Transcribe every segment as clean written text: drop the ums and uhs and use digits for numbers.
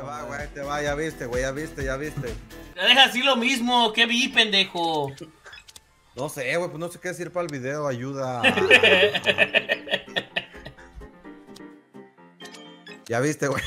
va, güey, ahí te va, ya viste, güey, ya viste. Te deja así lo mismo, ¿qué vi, pendejo? No sé, güey, pues no sé qué decir para el video, ayuda. Ya viste, güey.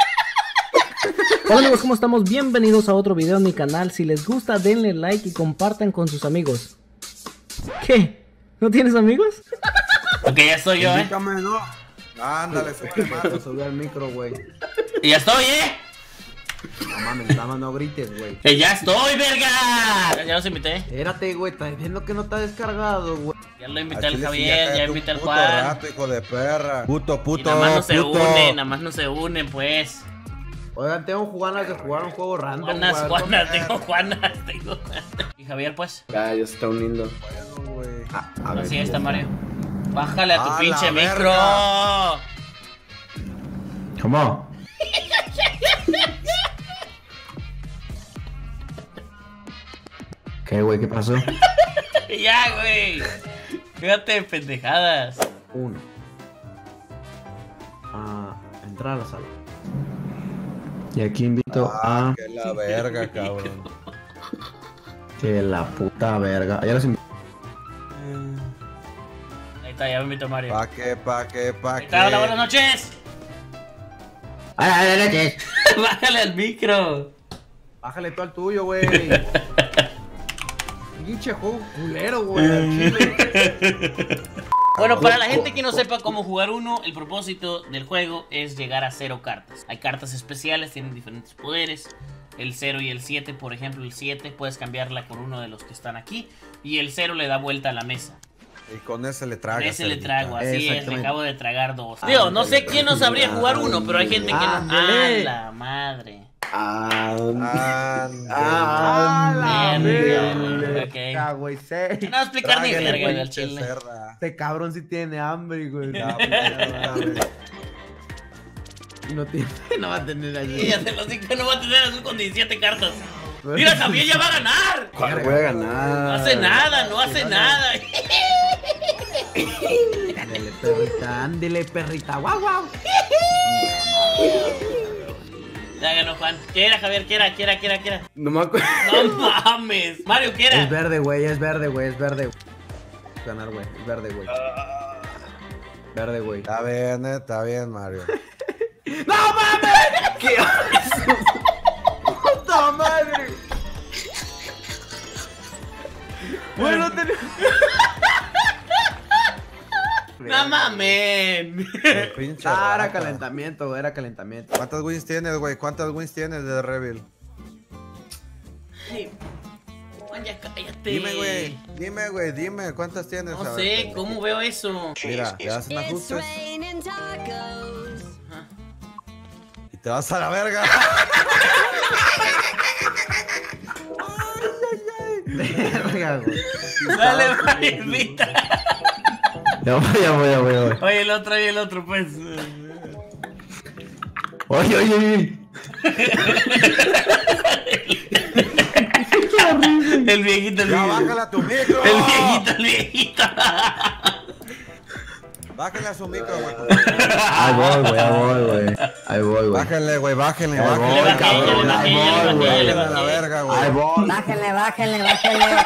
Hola amigos, ¿cómo estamos? Bienvenidos a otro video en mi canal. Si les gusta, denle like y compartan con sus amigos. ¿Qué? ¿No tienes amigos? Ok, ya estoy yo, Indícame, ¿no? Ándale, se Subí al micro, güey. Y ya estoy, No mames, nada más no grites, güey. Que ya estoy, verga. Ya los invité. Espérate, güey, estás viendo que no está descargado, güey. Ya lo invité al Javier, ya invité al Juan. Rato, hijo de perra. Puto, Y nada más no se unen, nada más no se unen, pues. Oigan, tengo ganas de jugar un juego random. Juanas, tengo Juanas. Y Javier, pues. Ya se está uniendo. Bueno, güey. A ver, Así está, Mario. Bájale a tu ¡A pinche la micro. verga! ¿Cómo? ¿Qué, güey? ¿Qué pasó? Ya, güey. Fíjate, pendejadas. Uno. Entrar a la sala. Y aquí invito a... Que la verga, cabrón. Que la puta verga. Ya los invito. Ahí está, ya me invito a Mario. Pa' qué. Ahí está, hola, buenas noches. ¡Ay, ay! Bájale al micro. Bájale tú al tuyo, güey. Pinche juego culero, güey. Al chile. Bueno, para la gente que no sepa cómo jugar uno, el propósito del juego es llegar a 0 cartas. Hay cartas especiales, tienen diferentes poderes. El 0 y el 7, por ejemplo, el 7 puedes cambiarla con uno de los que están aquí. Y el 0 le da vuelta a la mesa. Y con ese le tragas. Con ese le trago, así es, le acabo de tragar 2. Ah, Digo, no sé quién no sabría jugar uno, pero hay gente que no... Ándale. ¡Ah, la madre! Ándale. Ok. Güey, sé. No voy a explicar ni Trágale, verga güey, del chile. cerda. Este cabrón sí tiene hambre, güey. Ya, pues, No tiene, no va a tener Y allí. ya se los digo, no va a tener azul con 17 cartas. ¡Mira, Javier ya va a ganar! ¿Cuál voy a ganar? No hace nada, no hace nada. Ándele, perrita, ándele, perrita. Guau, guau. Ya ganó Juan. ¿Qué era, Javier? ¿Qué era? No me acuerdo. No mames. Mario, ¿qué era? Es verde, güey, es verde, güey, es verde. Ganar, güey, es verde, güey. Verde, güey. Está bien, Mario. ¡No mames! ¿Qué haces? ¡Puta madre! Bueno, No mames. Pinche era rata. calentamiento, era calentamiento. ¿Cuántas wins tienes, güey? ¿Cuántas wins tienes de Revil? Ay, Juan, ya cállate. Dime, güey, dime. ¿Cuántas tienes? No A ver, sé, ¿cómo veo eso? Mira, le das un ajustes y te vas a la verga. Verga, güey. Dale, Mario, invita. Ya voy. Oye, el otro, pues. Oye. El viejito, Ya, bájale a tu micro. El viejito. Bájale a su micro, güey. Ahí voy, güey. Bájale, güey, bájale. Ahí voy, bajé, cabrón. le Ahí bajé, voy, le güey. bajé. A la verga, güey. Ahí voy. Bájenle.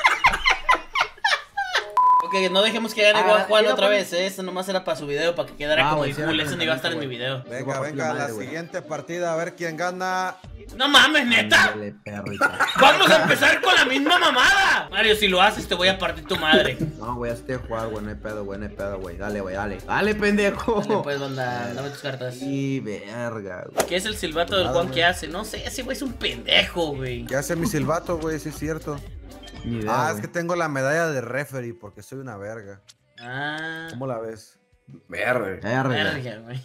Ok, no dejemos que gane Juan otra vez, ¿eh? Eso nomás era para su video, para que quedara como el cool. Eso no iba a estar en mi video. Venga, la siguiente partida, a ver quién gana. No mames, neta. Ándale, perrita. Vamos a empezar con la misma mamada. Mario, si lo haces, te voy a partir tu madre. No, güey, hazte jugar, güey, no hay pedo, güey. Dale, güey, dale. Dale, pendejo. Dale, pues, banda, dame tus cartas. Y verga, güey. ¿Qué es el silbato del Juan que hace? No sé, ese güey es un pendejo, güey. ¿Qué hace mi silbato, güey? Sí es cierto. Ni idea, Es güey. que tengo la medalla de referee porque soy una verga. Ah, ¿Cómo la ves? Verga. verga, güey.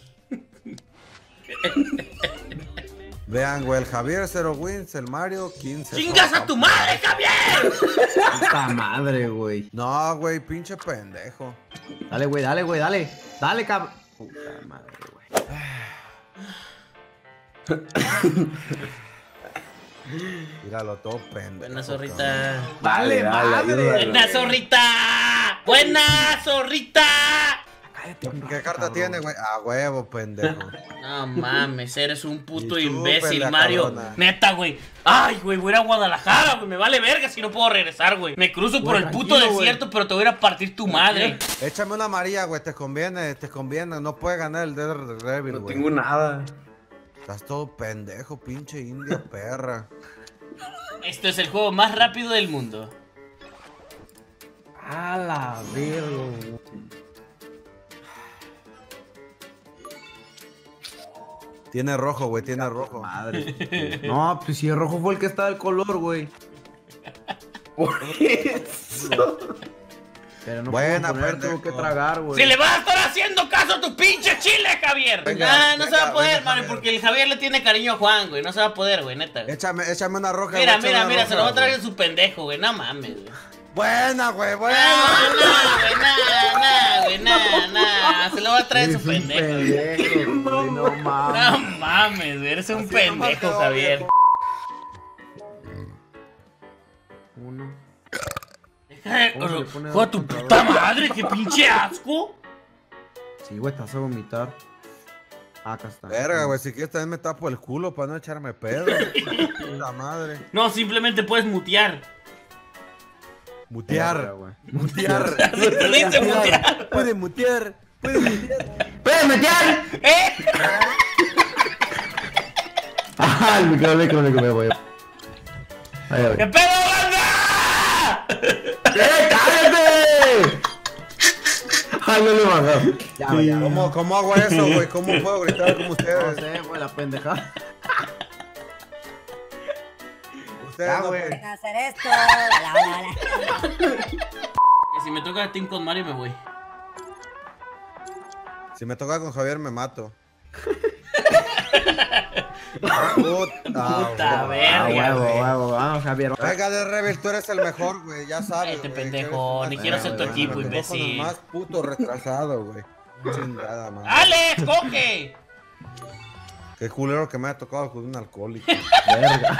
Vean, güey, el Javier 0 wins, el Mario 15. ¡Chingas a tu madre, Javier! Puta madre, güey. No, güey, pinche pendejo. Dale, güey. Dale, cabrón. Puta madre, güey. Míralo todo pendejo. Buena zorrita. Dale, madre. Buena zorrita. Buena zorrita. ¿Qué carta tiene, güey? A huevo, pendejo. No mames, eres un puto Y tú, imbécil, pendeja Mario. cabrona. Neta, güey. Ay, güey, voy a ir a Guadalajara, güey. Me vale verga si no puedo regresar, güey. Me cruzo por el puto tranquilo, güey. desierto, pero te voy a ir a partir tu madre. Échame una amarilla, güey, te conviene. No puede ganar el Dead Devil, No güey. tengo nada. Estás todo pendejo, pinche india perra. Este es el juego más rápido del mundo. A la verga. Tiene rojo, güey, tiene rojo. Madre. No, pues si el rojo fue el que estaba el color, güey. Por eso. Pero no Buena, puedo poner, pendejo. tuvo que tragar, güey. Si le vas a estar haciendo caso a tu pinche chile, Javier. Venga, No se venga, va a poder, venga, Mario, Javier. porque el Javier le tiene cariño a Juan, güey. No se va a poder, güey, neta. Güey. Échame una roja, Mira, güey, échame mira, una se lo va a roja, traer güey. en su pendejo, güey. No mames, güey. Buena, güey, No, buena. güey, nah. Se lo va a traer en su Eres un pendejo. pendejo, güey, no mames. No mames, güey. Eres un Así nomás pendejo, quedó, Javier. viejo. Uno. Deja ¿Cómo se le pone ¡Joder, tu otro, puta cabrón? madre! ¡Qué pinche asco! Sí, güey, te vas a vomitar. Acá está. Verga, güey, si quieres también me tapo el culo para no echarme pedo. Puta madre. No, simplemente puedes mutear. Verga, Mutear. güey. Mutear. Así te dice mutear. Puede mutear. Puede mutear. ¡Puedes meter! ¿Eh? ¡Ah, el micrófono que me voy! Ay, ¿Qué pedo, banda? ¡Cállate! ¡Ay, no le bajó! Ya, güey, ya. ¿Cómo hago eso, güey? ¿Cómo puedo gritar como No ustedes? sé, güey, la pendejada. Ustedes Ya, no, güey. pues. Deja hacer esto. Hola. Que si me toca Team con Mario me voy. Si me toca con Javier me mato. Puta, verga, Ah, huevo, güey. huevo, vamos, Javier. Venga, de Rebel, tú eres el mejor, güey, ya sabes. Este güey, pendejo, que eres ni una- quiero ser tu güey, equipo, güey, imbécil. Los más puto retrasado, güey. Chingada, madre. ¡Alex, coge! Qué culero que me ha tocado con un alcohólico. Verga.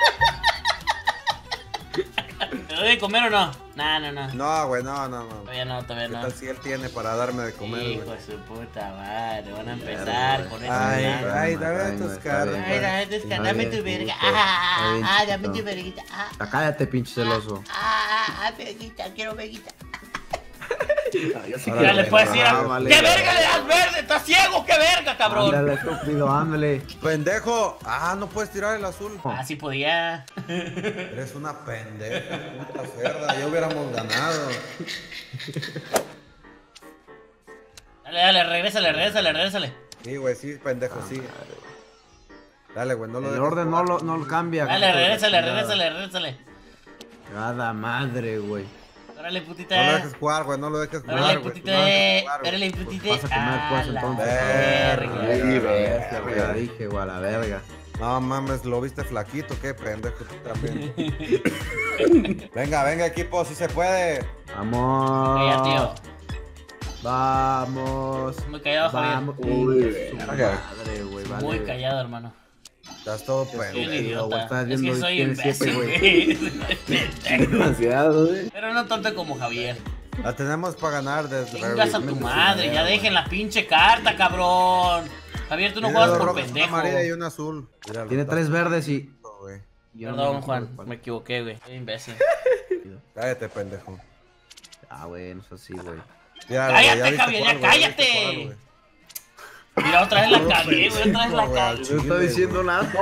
¿Te doy de comer o no? No. No, güey, no. Todavía no. ¿Qué tal si él tiene para darme de comer, Hijo güey? de su puta madre, van a empezar con esto. Ay, ¿verdad? ay, Está dame bien, tus güey, está cartas. bien. Ay, dame tu verga. Está bien, Dame chiquito. tu verguita. Ya cállate, pinche celoso. Verguita, quiero verguita. Ahora, Ya le güey, puedes decir, ah, vale, ¿qué vale. verga le das verde? ¿Estás ciego? ¿Qué verga, cabrón? Ándale, estúpido, ándale. Pendejo. Ah, no puedes tirar el azul. Ah, sí podía. Eres una pendeja, puta cerda. Ya hubiéramos ganado. Dale, regrésale. Sí, güey, sí, pendejo, sí. Dale, güey, no lo El dejes orden jugar. no lo cambia. Dale, hijo de regrésale. chingada. Cada madre, güey. Órale, No lo putita. dejes jugar, güey, no lo dejes Órale, jugar, güey. putita. No lo dejes jugar, güey. Órale, putita. Vas a comer, pues, la entonces. verga. Ay, Ay, bestia, güey, ya dije, güey, a la verga. No mames, ¿lo viste flaquito? ¿Qué pendejo tú también? Venga, equipo, si se puede. Vamos. Ya, tío. Vamos. Muy callado, Javier. Vamos. Uy, Su verga. madre, güey, vale. Muy callado, hermano. Estás todo Soy un pendejo. güey, idiota. estás Es viendo que y soy tienes siete, imbécil, güey. Demasiado, güey. Pero no tanto como Javier. La tenemos para ganar desde Chingas a tu madre, ya dejen la pinche carta, cabrón. Javier, tú no juegas por pendejo. Una amarilla y una azul. Mira, Tiene está 3 verdes y. puto, güey. yo no Perdón, me Juan, acuerdo cuál. me equivoqué, güey. Soy imbécil. Cállate, pendejo. Ah, güey, no es así, güey. Mira, Cállate, güey, viste Javier, ya cuál, güey, cállate. viste cuál, güey. Mira, otra vez la cagué, güey, otra vez la Güey, cagué. Chile, No está diciendo güey. nada.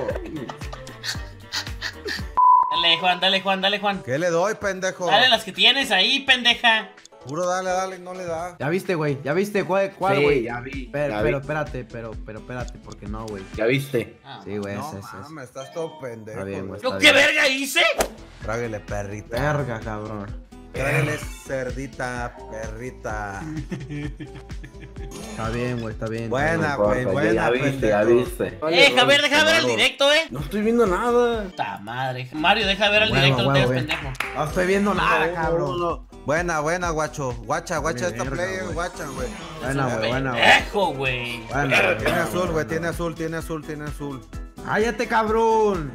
Dale, Juan. ¿Qué le doy, pendejo? Dale las que tienes ahí, pendeja. Puro dale, no le da. Ya viste, güey. Ya viste cuál, Sí, güey. ya vi. Pero, ya pero vi. espérate, pero espérate, porque no, güey. ¿Ya viste? Ah, Sí, güey, No ese. mames, estás todo pendejo. Está bien, güey. ¿Yo está qué bien. verga hice? Tráguele, perrita. Verga, cabrón. Tráguele, cerdita, perrita. Está bien, güey, está bien. Buena, No güey, importa, buena, ya viste, ya pendejo. viste. Javier, deja de ver el directo, No estoy viendo nada. Puta madre. Mario, deja de ver el Huevo, directo, no te huevo, hagas güey. pendejo. No estoy viendo nada, cabrón. Buena, guacho. Guacha Vale, esta verga, play, güey. guacha, güey. Buena, güey, buena, güey. Pendejo, güey. Buena, Tiene güey. azul, güey, tiene azul. ¡Cállate, cabrón!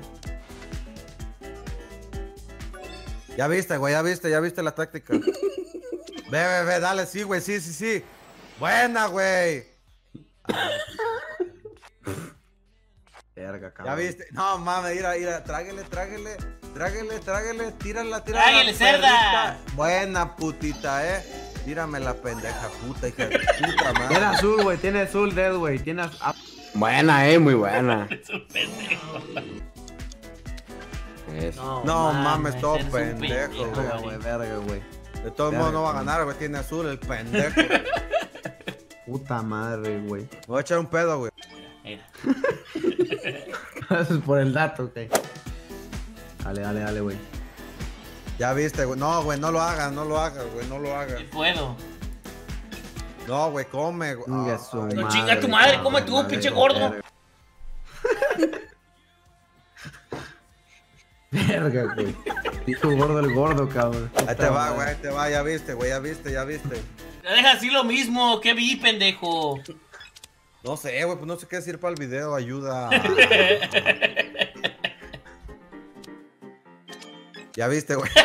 Ya viste la táctica. Ve, dale, sí, güey, sí. Buena, güey. Verga, cabrón. ¿Ya viste? No, mames, mira, tráguele, tírala. Tráguele, cerda. Buena putita, Tírame la pendeja puta, hija de puta madre. Tiene azul, güey, tiene azul, Dead, güey. Tiene Buena, muy buena. Es un pendejo. Eso. No mames, todo eres un pendejo, verga, güey. güey, verga, güey. De todos modos no va a ganar, güey. Tiene azul el pendejo. Puta madre, güey. Me voy a echar un pedo, güey. Mira. Gracias por el dato, ok. Dale, güey. Ya viste, güey. No, güey, no lo hagas, güey. No lo hagas. Sí puedo. No, güey, come, güey. Chinga su No, madre, chinga tu madre, cabrón, come tú, madre, pinche verga. gordo. Verga, güey. Dijo gordo el gordo, cabrón. Ahí te va, güey, ahí te va. Ya viste, güey, ya viste. Te deja así lo mismo. ¿Qué vi, pendejo? No sé, güey, pues no sé qué decir para el video. Ayuda. Ya viste, güey.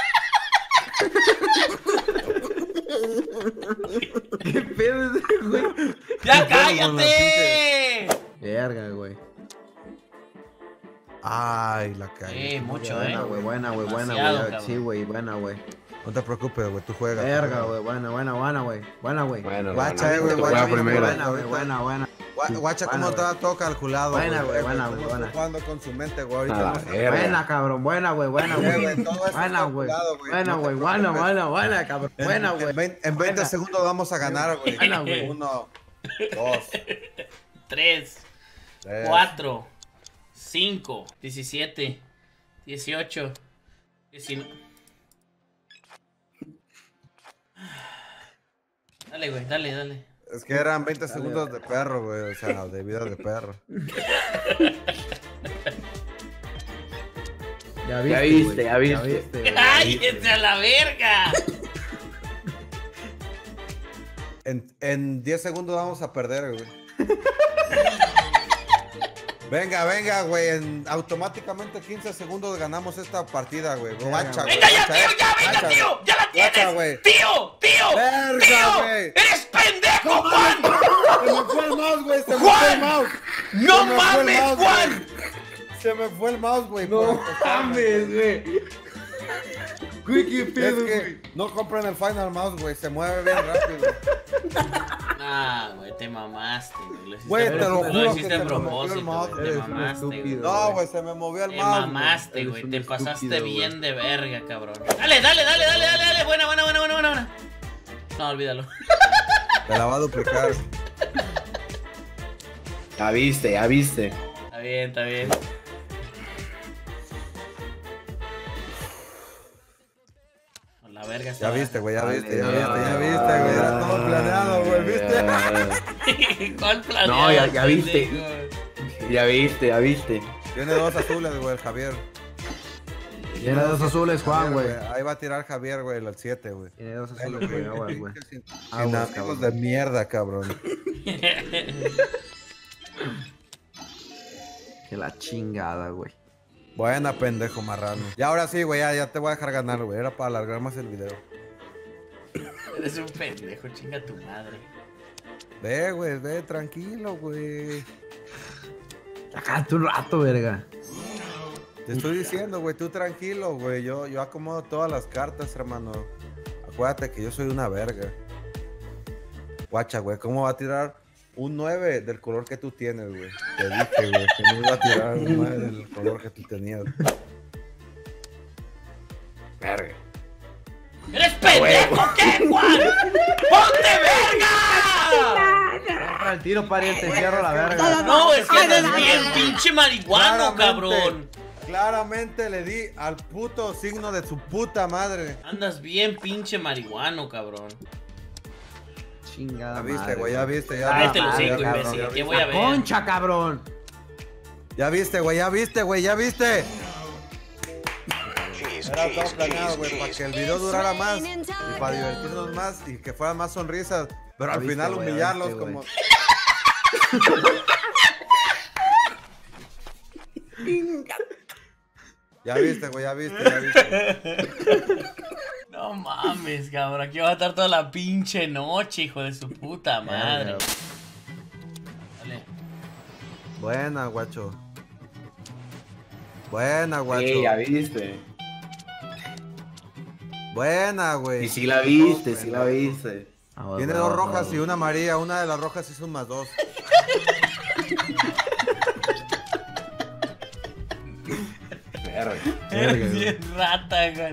¿Qué pedo ese, güey? ¡Ya pedo con la cállate! Verga, güey. Ay, la cagué. Mucho, Buena, güey, buena, Demasiado, güey. cabrón. Sí, güey, buena, güey. No te preocupes, güey, tú juegas. Verga, güey, buena, güey. Buena, güey. Bueno, Guacha, no, güey, no, guacha, juega primero. Buena. Guacha, cómo Buena, está todo calculado. Buena, güey, Cómo buena. está jugando con su mente, güey. Ahorita Ah, no sé. verga. Buena, cabrón, buena, güey. güey, todo eso es Buena, güey. calculado, güey. Buena, No te güey. preocupes. Buena, cabrón. Buena, güey. En 20 segundos vamos a ganar, güey. Buena, güey. 1, 2, 3, 3. 4, 5, 17, 18, 19. Dale, güey, dale. Es que eran 20 segundos de perro, güey. O sea, de vida de perro. Ya viste, güey. güey. ¡Ay, a la verga! En 10 segundos vamos a perder, güey. Venga, güey. Automáticamente 15 segundos ganamos esta partida, güey. Guacha, güey. ¡Venga ya, guacha, tío! ¡Ya, venga, guacha, tío! ¡Ya la Guacha, tienes! güey. ¡Tío! Verga, ¡Tío! güey. ¡Eres pendejo, Juan! Se me fue el mouse, güey. Se me ¡Juan! fue el mouse. ¡No Se me fue el mames, mouse, Juan! güey. Se me fue el mouse, güey. No por acostarme. mames, güey. Güey, qué Es pedo, que güey. no compren el Final Mouse, güey. Se mueve bien rápido. Ah, güey, te mamaste, güey. Güey, te lo juro que hiciste se a me movió el propósito, mouse. güey. Te Eres un mamaste, güey. estúpido. No, güey, se me movió el Te mouse. mamaste, Eres güey. un Te pasaste estúpido, bien de verga, cabrón. Dale. Buena. No, olvídalo. Te la va a duplicar. Ya viste. Está bien. Con la verga Ya está. viste, güey, ya Vale, viste, vale, güey. Era todo planeado, güey, ¿viste? ¿Cuál planeado? No, ya viste. pendejo? Ya viste. Tiene 2 azules, güey, el Javier. Tiene 2 azules, Juan, güey. Ahí va a tirar Javier, güey, el 7, güey. Tiene 2 azules, güey. Aguas, güey. Sin Aguas, amigos cabrón. de mierda, cabrón. Que la chingada, güey. Buena, pendejo marrano. Y ahora sí, güey, ya te voy a dejar ganar, güey. Era para alargar más el video. Eres un pendejo, chinga tu madre. Ve, güey, ve, tranquilo, güey. Sácate un rato, verga. Te estoy diciendo, güey, tú tranquilo, güey. Yo acomodo todas las cartas, hermano. Acuérdate que yo soy una verga. Guacha, güey, ¿cómo va a tirar un 9 del color que tú tienes, güey? Te dije, güey, que no iba a tirar un 9 del color que tú tenías. Verga. ¡Eres pendejo, qué, Juan! ¡Ponte verga! Cierra el tiro, pariente. Cierro la verga. No, es que andas bien pinche marihuano, cabrón. Claramente le di al puto signo de su puta madre. Andas bien pinche marihuano, cabrón. Chingada Ya viste, madre, güey, ya viste, ya Cállate los viste. hocico, Ya imbécil. viste, ¿Qué voy a ver? Concha, cabrón. ya viste, güey, ya viste, güey, ya viste. Era todo planeado, güey, para que el video durara más y para divertirnos más y que fueran más sonrisas, pero al Ya viste, final güey, ya humillarlos viste, como... Ya viste, güey, ya viste. No No mames, cabrón. Aquí va a estar toda la pinche noche, hijo de su puta madre. Dale. Buena, guacho. Buena, guacho. Sí, ya viste. Buena, güey. Y sí la viste, sí la viste. Tiene dos rojas y una amarilla. Una de las rojas es un +2. Verga. Eres bien rata, güey.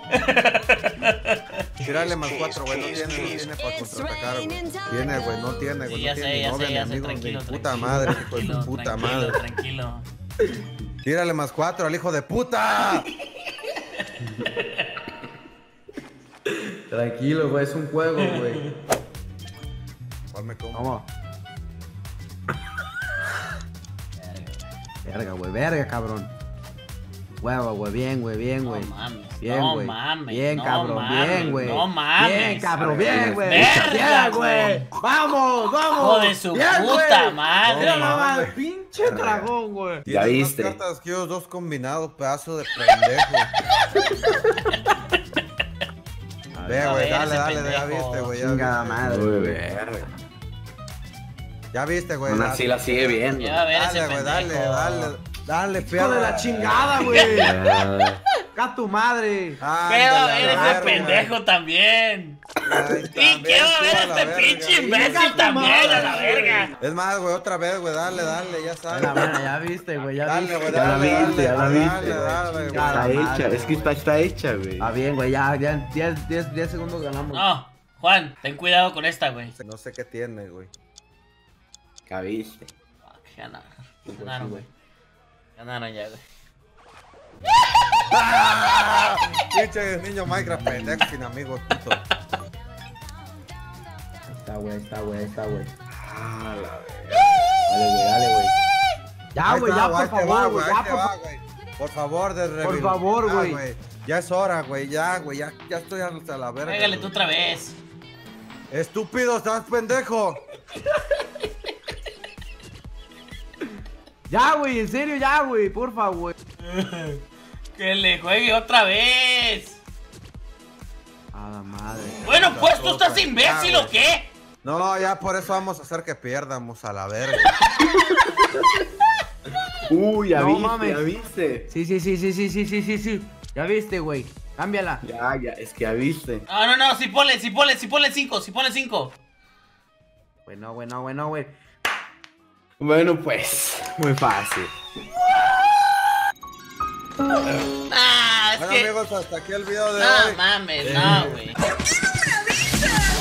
Tírale +4, güey. No tiene para contraatacar, güey. Tiene, güey. No tiene, güey. Sí, No ya tiene sé, ni ya novia sé, ni ya sé. amigos. Tranquilo, Ni puta tranquilo. madre, hijo de su Tranquilo, puta tranquilo, madre. tranquilo. Tírale +4 al hijo de puta. Tranquilo, güey, es un juego, güey. ¿Cuál me como? Vamos. Verga, güey, verga, cabrón. Huevo, güey, bien, güey, bien, güey. No mames, Bien, no güey. mames, Bien, no cabrón, mames, bien, güey. no mames. Bien, cabrón, bien, güey. Verga, Bien, güey. güey. Vamos, vamos. Hijo de su Bien, puta güey. madre. Mira nomás, pinche dragón, güey. Ya Tienes viste. más cartas que ellos dos combinados, pedazo de pendejo. Ve, A güey, ver, dale, ese dale, ya pendejo. viste, güey. Ya Chingada viste. madre. Uy, verga. Ya viste, güey. Aún dale. así la sigue viendo. Ya a ver ese Dale, güey, dale, pendejo. dale. Dale, Hijo perra. de la chingada, güey. Ah, Acá tu madre. ¿Qué va a ver ese verga. pendejo también? Ay, ¿Y también qué va a tú ver a la este verga. pinche imbécil Venga, tu también a la madre, verga? Es más, güey, otra vez, güey, dale, ya sabes. Ya viste, güey, ya Dale, viste. güey, Ya la dale, viste, ya la dale, viste, dale, güey. dale, güey. Chingada. Está madre, hecha, es que está hecha, güey. Está bien, güey, ya 10 segundos ganamos. No, Juan, ten cuidado con esta, güey. No sé qué tiene, güey. Ya viste. Fuck, Ganaron, güey. Ganaron ya, güey. ¡Ah! Pinche niño Minecraft pendejo sin amigos, puto. Está, güey, está, güey. Ah, la verga. Dale, güey. Ya, Ahí güey, está, ya, ahí por te va, favor, güey. ahí Ya, te por va, favor. güey. Por favor, de Por favor, güey. Ya es hora, güey, ya, güey, ya estoy hasta la verga. Pégale tú güey. otra vez. Estúpido, estás pendejo. Ya, güey, en serio, ya, güey, porfa, güey. Que le juegue otra vez. A la madre. Bueno, pues tú todo estás para imbécil acá, o qué. No, ya por eso vamos a hacer que pierdamos a la verga. Uy, ya No viste, mames. ya viste. Sí. Ya viste, güey. Cámbiala. Ya, es que ya viste. No, si ponle 5. Bueno, güey. Bueno, pues, muy fácil. Ah, es Bueno, que. amigos, hasta aquí el video de No hoy. mames, no, güey.